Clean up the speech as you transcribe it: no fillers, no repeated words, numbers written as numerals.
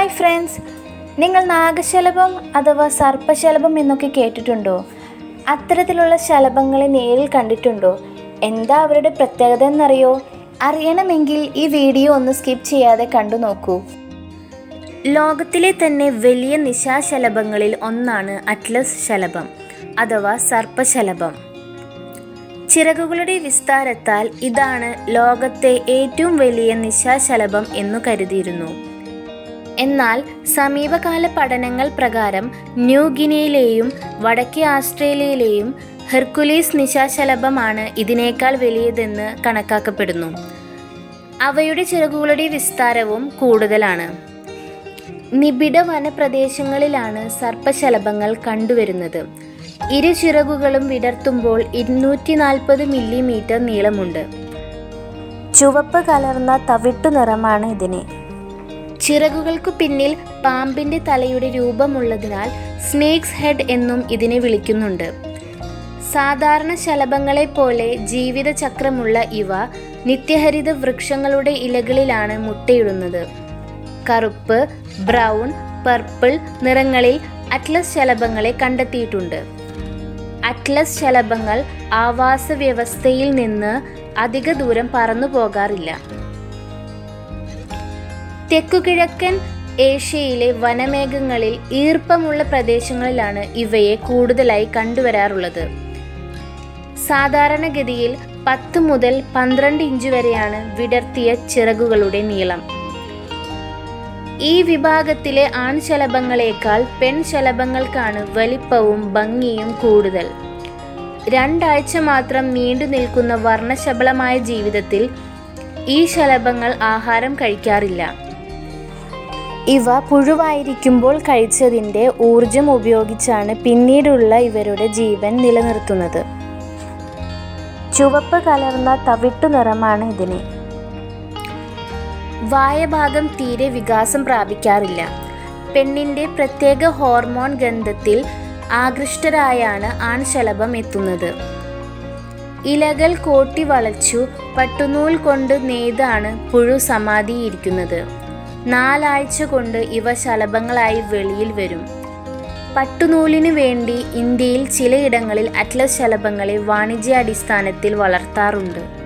Hi friends, നിങ്ങൾ നാഗശലഭം അഥവാ സർപ്പശലഭം എന്നൊക്കെ കേട്ടിട്ടുണ്ടോ? അത്തരത്തിലുള്ള ശലഭങ്ങളെ നേരിൽ കണ്ടിട്ടുണ്ടോ? എന്താ അവരുടെ പ്രത്യേകത എന്നറിയോ? അറിയണമെങ്കിൽ ഈ വീഡിയോ ഒന്ന് സ്കിപ്പ് ചെയ്യാതെ കണ്ടു നോക്കൂ. ലോകത്തിലെ തന്നെ വലിയ നിശാശലഭങ്ങളിൽ ഒന്നാണ് അറ്റ്ലസ് ശലഭം അഥവാ സർപ്പശലഭം. ചിറകുകളുടെ വിസ്താരത്താൽ ഇതാണ് ലോകത്തെ ഏറ്റവും വലിയ നിശാശലഭം എന്നു കരുതിയിരുന്നു. എന്നാൽ സമീപകാല പഠനങ്ങൾ പ്രകാരം ന്യൂഗിനിയയിലെയും വടക്കേ ഓസ്ട്രേലിയയിലെയും ഹെർക്കുലീസ് നിശാശലഭമാണ് ഇതിനേക്കാൾ വലിയതെന്ന് കണക്കാക്കപ്പെടുന്നു. അവയുടെ ചിറകുകളുടെ വിസ്താരവും കൂടുതലാണ്. നിബിഡ വനപ്രദേശങ്ങളിലാണ് സർപ്പശലഭങ്ങൾ കണ്ടുവരുന്നത്. ഇരു ചിറകുകളും വിടർത്തുമ്പോൾ 240 മില്ലിമീറ്റർ നീളമുണ്ട്. ചുവപ്പ് കലർന്ന തവിട്ടു നിറമാണ് ഇതിന്. ചിറകുകൾക്കു പിന്നിൽ പാമ്പിൻ്റെ തലയുടെ രൂപമുള്ളതിനാൽ സ്നേക്സ് ഹെഡ് എന്നും ഇതിനെ വിളിക്കുന്നുണ്ട്. സാധാരണ ശലഭങ്ങളെ പോലെ ജീവിതചക്രമുള്ള ഇവ നിത്യഹരിത വൃക്ഷങ്ങളുടെ ഇലകളിലാണ് മുട്ടയിടുന്നത്. കറുപ്പ്, ബ്രൗൺ, പർപ്പിൾ നിറങ്ങളിൽ അറ്റ്ലസ് ശലഭങ്ങളെ കണ്ടെത്തിയിട്ടുണ്ട്. അറ്റ്ലസ് ശലഭങ്ങൾ ആവാസ വ്യവസ്ഥയിൽ നിന്ന് അധിക ദൂരം പറന്നു പോകാറില്ല. തെക്കുകിഴക്കൻ ഏഷ്യയിലെ വനമേഖലകളിൽ ഈർപ്പമുള്ള പ്രദേശങ്ങളിലാണ് ഇവയെ കൂടുതലായി കണ്ടുവരാറുള്ളത്. സാധാരണഗതിയിൽ 10 മുതൽ 12 ഇഞ്ച് വരെയാണ് വിടർത്തിയ ചിറകുകളുടെ നീളം. ഈ വിഭാഗത്തിലെ ആൺശലഭങ്ങളേക്കാൾ പെൺശലഭങ്ങൾക്കാണ് വലിപ്പവും ഭംഗിയും കൂടുതൽ. 2 ആഴ്ച മാത്രം നീണ്ടു നിൽക്കുന്ന വർണ്ണശബളമായ ജീവിതത്തിൽ ഈ ശലഭങ്ങൾ ആഹാരം കഴിക്കാറില്ല. ഇവ പുഴുവായിരിക്കുമ്പോൾ കഴിച്ചതിൻ്റെ ഊർജം ഉപയോഗിച്ചാണ് പിന്നീടുള്ള ഇവരുടെ ജീവൻ നിലനിർത്തുന്നത്. ചുവപ്പ് കലർന്ന തവിട്ടു നിറമാണ് ഇതിന്. വായഭാഗം തീരെ വികാസം പ്രാപിക്കാറില്ല. പെണ്ണിൻ്റെ പ്രത്യേക ഹോർമോൺ ഗന്ധത്തിൽ ആകൃഷ്ടരായാണ് ആൺശലഭം എത്തുന്നത്. ഇലകൾ കോട്ടി വളച്ചു പട്ടുനൂൽ കൊണ്ട് നെയ്താണ് പുഴു സമാധിയിരിക്കുന്നത്. 4 ആഴ്ച കൊണ്ട് ഇവ ശലഭങ്ങളായി വെളിയിൽ വരും. പട്ടുനൂലിനു വേണ്ടി ഇന്ത്യയിൽ ചിലയിടങ്ങളിൽ അറ്റ്ലസ് ശലഭങ്ങളെ വാണിജ്യാടിസ്ഥാനത്തിൽ വളർത്താറുണ്ട്.